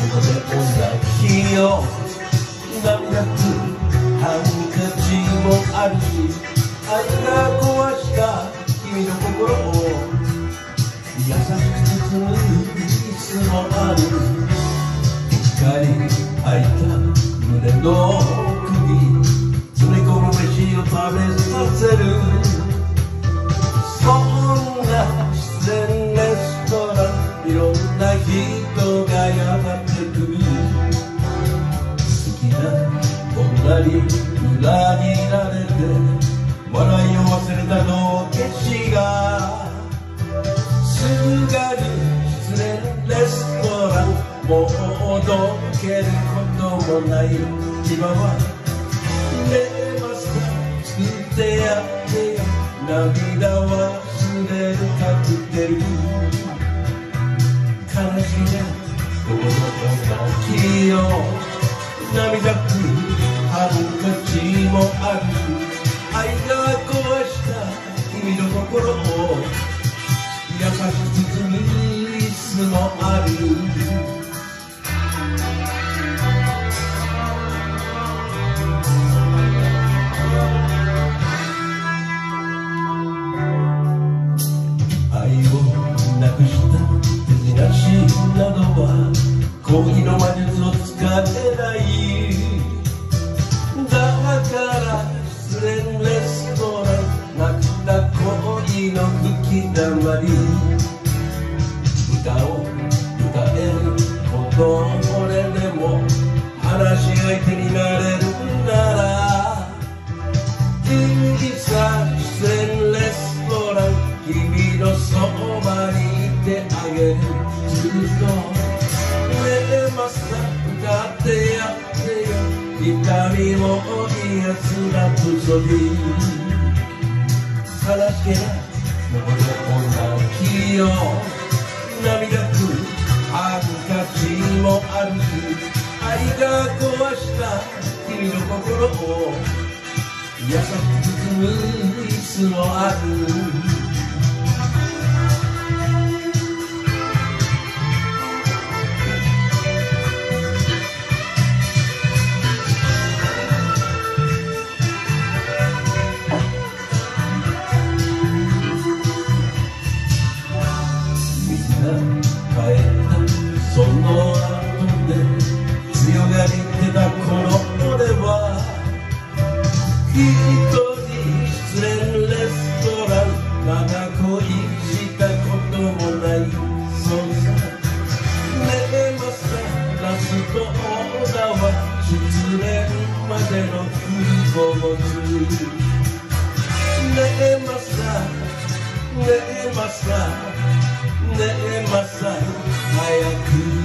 同じ日よ涙くハンカチもあるし愛が壊した君の心を優しく包む椅子もある光開いた胸の首詰め込む飯を食べさせるそんな失恋レストランいろんな人がやってくる好きな女に裏切られて笑いを忘れたの景色がすがる失恋レストランもうどけることもない今はねまさ作ってやってよ涙忘れるカクテル悲しみや心の時よ涙くハンカチもある愛が壊した君の心を優しく包む椅子もあるなどは恋の魔術を使えないだから失恋レストラン泣くた恋の吹きだまり歌を歌えること俺でも話し相手になれるならいいさ失恋レストラン君のそばにいてあげるずっとねえマスター歌ってやってよ痛みも癒すラプソディ悲しけりゃ残る女気よ涙くハンカチもあるし愛が壊した君の心を優しく包む椅子もあるその後で強がりてた頃俺は一人失恋レストランまだ恋したこともないそうさねえマスターラストオーダーは失恋までのフルコースねえマスターねえマスターねえマスター早く